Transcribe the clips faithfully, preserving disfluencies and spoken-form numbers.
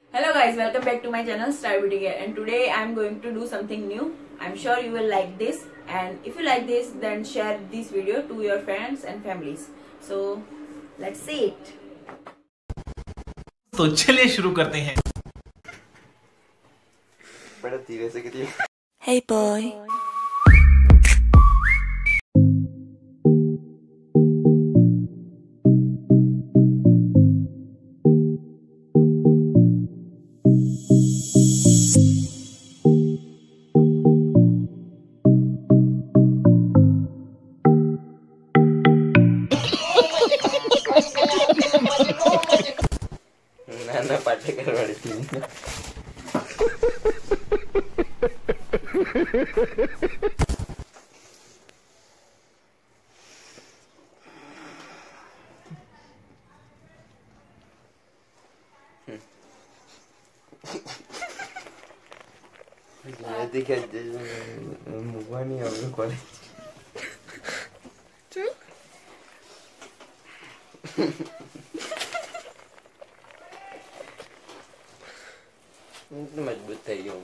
Hello guys, welcome back to my channel Star Beauty Care, and today I am going to do something new. I'm sure you will like this, and if you like this then share this video to your friends and families. So let's see it. तो चलिए शुरू करते हैं। बड़ा धीरे से कीजिए। Hey boy. Nana Patekar वाली थी। दिखा मुआ नहीं होगा कॉलेज। मजबूत है यो।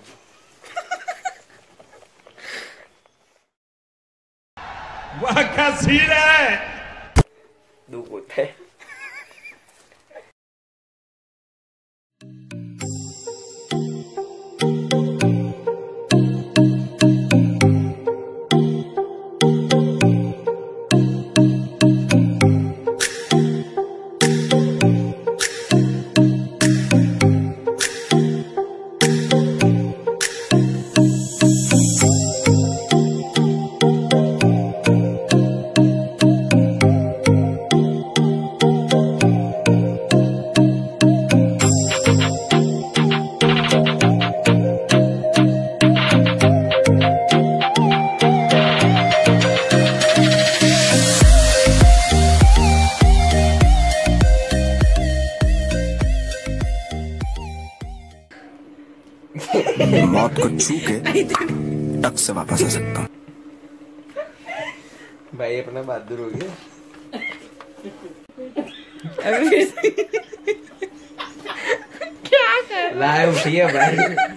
वाह क्या सीन है। दुख होता है। मौत को छू के टक से वापस आ सकता हूँ। भाई अपना बहादुर हो गया। क्या कर लाइव उठिए भाई।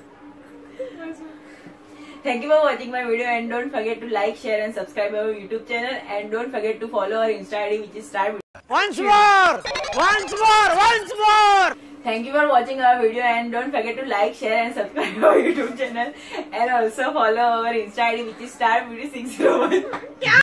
Thank you for watching my video, and don't forget to like, share and subscribe our YouTube channel, and don't forget to follow our Insta I D, which is Star Beauty. Once more, once more, once more. Thank you for watching our video, and don't forget to like, share and subscribe our YouTube channel, and also follow our Insta I D, which is Star Beauty six zero one.